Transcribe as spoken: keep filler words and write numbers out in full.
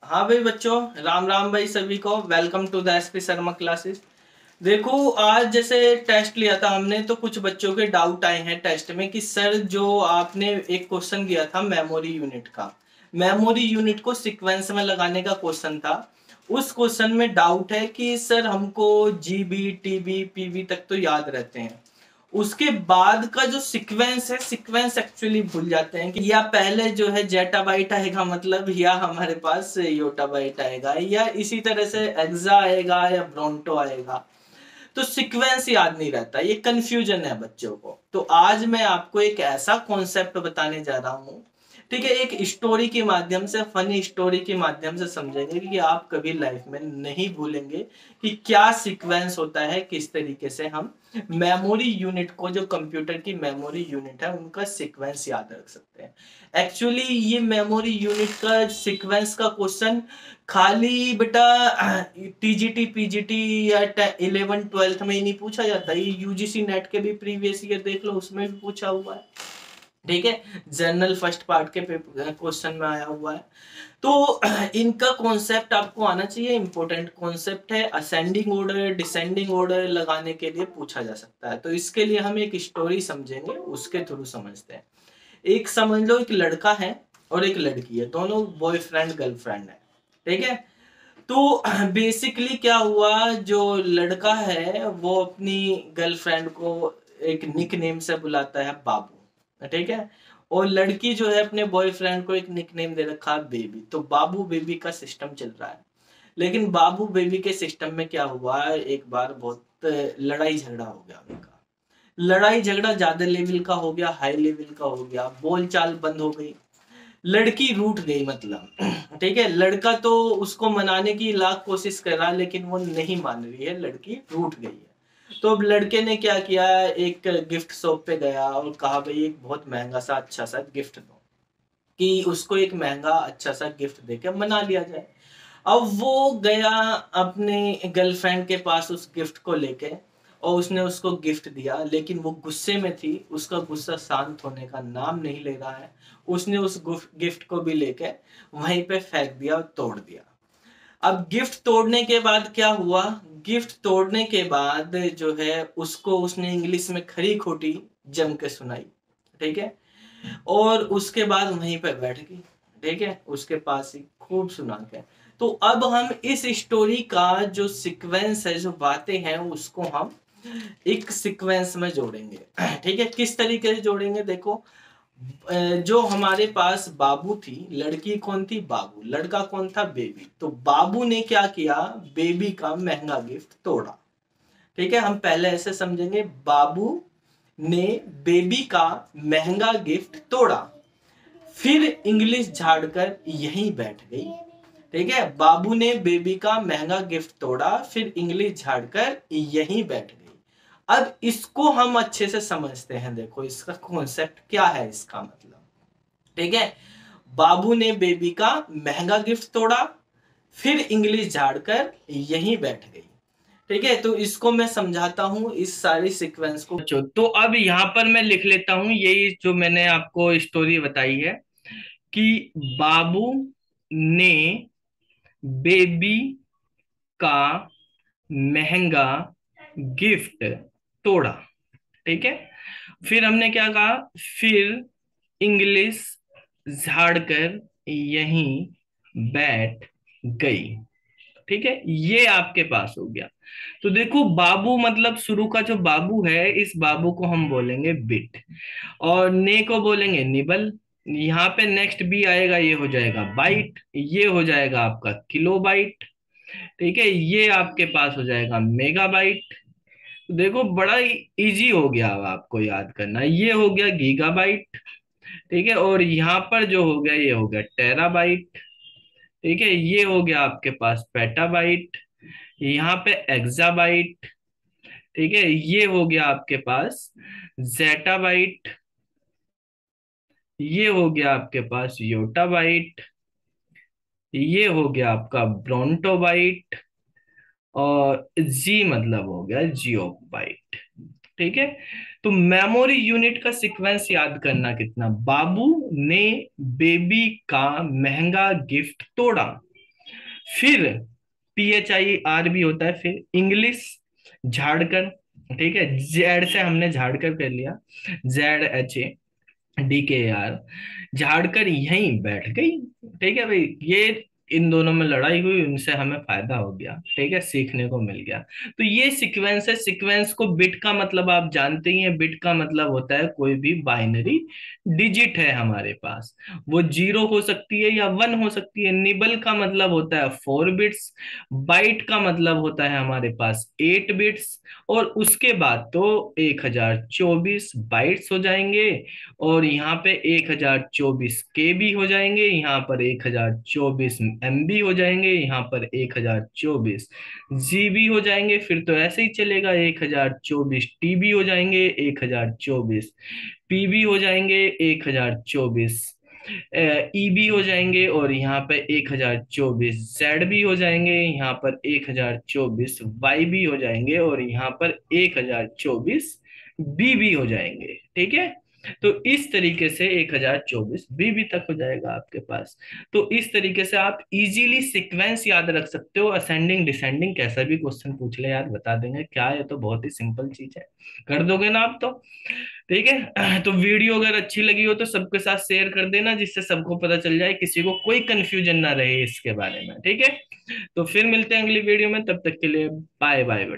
हाँ भाई बच्चों, राम राम भाई सभी को। Welcome to the SP Sharma classes. देखो, आज जैसे टेस्ट लिया था हमने तो कुछ बच्चों के डाउट आए हैं टेस्ट में कि सर जो आपने एक क्वेश्चन दिया था मेमोरी यूनिट का, मेमोरी यूनिट को सीक्वेंस में लगाने का क्वेश्चन था। उस क्वेश्चन में डाउट है कि सर हमको जीबी टीबी पीबी तक तो याद रहते हैं, उसके बाद का जो सीक्वेंस है सीक्वेंस एक्चुअली भूल जाते हैं कि या पहले जो है जेटा बाइट आएगा, मतलब या हमारे पास योटा बाइट आएगा, या इसी तरह से एक्सा आएगा या ब्रोंटो आएगा। तो सीक्वेंस याद नहीं रहता, ये कंफ्यूजन है बच्चों को। तो आज मैं आपको एक ऐसा कॉन्सेप्ट बताने जा रहा हूं, ठीक है, एक स्टोरी के माध्यम से, फनी स्टोरी के माध्यम से समझेंगे कि आप कभी लाइफ में नहीं भूलेंगे कि क्या सीक्वेंस होता है, किस तरीके से हम मेमोरी यूनिट को, जो कंप्यूटर की मेमोरी यूनिट है, उनका सीक्वेंस याद रख सकते हैं। एक्चुअली ये मेमोरी यूनिट का सीक्वेंस का क्वेश्चन खाली बेटा टीजीटी पीजीटी या इलेवन ट्वेल्थ में ही नहीं पूछा जाता, ये यूजीसी नेट के भी प्रीवियस ईयर देख लो, उसमें भी पूछा हुआ है। ठीक है, जर्नल फर्स्ट पार्ट के क्वेश्चन में आया हुआ है। तो इनका कॉन्सेप्ट आपको आना चाहिए, इंपॉर्टेंट कॉन्सेप्ट है। असेंडिंग ऑर्डर डिसेंडिंग ऑर्डर लगाने के लिए पूछा जा सकता है। तो इसके लिए हम एक स्टोरी समझेंगे, उसके थ्रू समझते हैं। एक समझ लो, एक लड़का है और एक लड़की है, दोनों बॉयफ्रेंड गर्लफ्रेंड है। ठीक है, तो बेसिकली क्या हुआ, जो लड़का है वो अपनी गर्लफ्रेंड को एक निक नेम से बुलाता है बाबू, ठीक है, और लड़की जो है अपने बॉयफ्रेंड को एक निक नेम दे रखा है बेबी। तो बाबू बेबी का सिस्टम चल रहा है। लेकिन बाबू बेबी के सिस्टम में क्या हुआ, एक बार बहुत लड़ाई झगड़ा हो गया उनका। लड़ाई झगड़ा ज्यादा लेवल का हो गया, हाई लेवल का हो गया, बोलचाल बंद हो गई, लड़की रूठ गई मतलब। ठीक है, लड़का तो उसको मनाने की लाख कोशिश कर रहा, लेकिन वो नहीं मान रही है, लड़की रूठ गई है। तो अब लड़के ने क्या किया, एक गिफ्ट शॉप पे गया और कहा भाई एक बहुत महंगा सा अच्छा सा गिफ्ट दो, कि उसको एक महंगा अच्छा सा गिफ्ट देके मना लिया जाए। अब वो गया अपने गर्लफ्रेंड के पास उस गिफ्ट को लेके, और उसने उसको गिफ्ट दिया, लेकिन वो गुस्से में थी, उसका गुस्सा शांत होने का नाम नहीं ले रहा है। उसने उस गिफ्ट को भी लेके वहीं पे फेंक दिया और तोड़ दिया। अब गिफ्ट तोड़ने के बाद क्या हुआ, गिफ्ट तोड़ने के बाद जो है उसको उसने इंग्लिश में खरी खोटी जम के सुनाई। ठीक है, और उसके बाद वहीं पे बैठ गई। ठीक है, उसके पास ही खूब सुना के। तो अब हम इस स्टोरी का जो सीक्वेंस है, जो बातें हैं, उसको हम एक सीक्वेंस में जोड़ेंगे। ठीक है, किस तरीके से जोड़ेंगे, देखो, जो हमारे पास बाबू थी, लड़की कौन थी, बाबू, लड़का कौन था, बेबी। तो बाबू ने क्या किया, बेबी का महंगा गिफ्ट तोड़ा। ठीक है, हम पहले ऐसे समझेंगे, बाबू ने बेबी का महंगा गिफ्ट तोड़ा, फिर इंग्लिश झाड़कर यहीं बैठ गई। ठीक है, बाबू ने बेबी का महंगा गिफ्ट तोड़ा, फिर इंग्लिश झाड़कर यहीं बैठ गई। अब इसको हम अच्छे से समझते हैं, देखो इसका कॉन्सेप्ट क्या है, इसका मतलब। ठीक है, बाबू ने बेबी का महंगा गिफ्ट तोड़ा, फिर इंग्लिश झाड़कर यहीं बैठ गई। ठीक है, तो इसको मैं समझाता हूं, इस सारी सीक्वेंस को। तो अब यहाँ पर मैं लिख लेता हूं, यही जो मैंने आपको स्टोरी बताई है कि बाबू ने बेबी का महंगा गिफ्ट तोड़ा। ठीक है, फिर हमने क्या कहा, फिर इंग्लिश झाड़कर यहीं बैठ गई। ठीक है, ये आपके पास हो गया। तो देखो, बाबू मतलब शुरू का जो बाबू है, इस बाबू को हम बोलेंगे बिट, और ने को बोलेंगे निबल। यहाँ पे नेक्स्ट बी आएगा, ये हो जाएगा बाइट, ये हो जाएगा आपका किलो बाइट। ठीक है, ये आपके पास हो जाएगा मेगाबाइट। देखो, बड़ा ही इजी हो गया अब आपको याद करना, ये हो गया गीगाबाइट। ठीक है, और यहाँ पर जो हो गया, ये हो गया टेराबाइट। ठीक है, ये हो गया आपके पास पेटाबाइट, यहाँ पे एक्साबाइट। ठीक है, ये हो गया आपके पास जेटाबाइट, ये हो गया आपके पास योटाबाइट, ये हो गया आपका ब्रोंटोबाइट, और जी मतलब हो गया जियोबाइट। ठीक है, तो मेमोरी यूनिट का सीक्वेंस याद करना कितना, बाबू ने बेबी का महंगा गिफ्ट तोड़ा, फिर पी एच आई आर भी होता है, फिर इंग्लिश झाड़कर, ठीक है, जेड से हमने झाड़कर कर लिया, Z H A D K R, झाड़कर यहीं बैठ गई। ठीक है भाई, ये इन दोनों में लड़ाई हुई, उनसे हमें फायदा हो गया, ठीक है, सीखने को मिल गया। तो ये सीक्वेंस है। सीक्वेंस को बिट का मतलब आप जानते ही हैं, बिट का मतलब होता है कोई भी बाइनरी डिजिट है हमारे पास, वो जीरो हो सकती है या वन हो सकती है। निबल का मतलब होता है फोर बिट्स, बाइट का मतलब होता है हमारे पास एट बिट्स, और उसके बाद तो एक हजार चौबीस बाइट्स हो जाएंगे, और यहाँ पे एक हजार चौबीस के बी हो जाएंगे, यहाँ पर एक हजार चौबीस एम बी हो जाएंगे, यहाँ पर एक हजार चौबीस जी बी हो जाएंगे। फिर तो ऐसे ही चलेगा, एक हजार चौबीस टी बी हो जाएंगे, एक हजार चौबीस पी बी हो जाएंगे, एक हजार चौबीस ई बी हो जाएंगे, और यहाँ पे एक हजार चौबीस जेड भी हो जाएंगे, यहाँ पर एक हजार चौबीस वाई भी हो जाएंगे, और यहाँ पर एक हजार चौबीस बी भी हो जाएंगे। ठीक है, तो इस तरीके से एक हजार चौबीस बीबी तक हो जाएगा आपके पास। तो इस तरीके से आप इजीली सीक्वेंस याद रख सकते हो। असेंडिंग डिसेंडिंग कैसा भी क्वेश्चन पूछ ले यार, बता देंगे क्या, ये तो बहुत ही सिंपल चीज है, कर दोगे ना आप तो। ठीक है, तो वीडियो अगर अच्छी लगी हो तो सबके साथ शेयर कर देना, जिससे सबको पता चल जाए, किसी को कोई कंफ्यूजन ना रहे इसके बारे में। ठीक है, तो फिर मिलते हैं अगली वीडियो में, तब तक के लिए बाय बाय।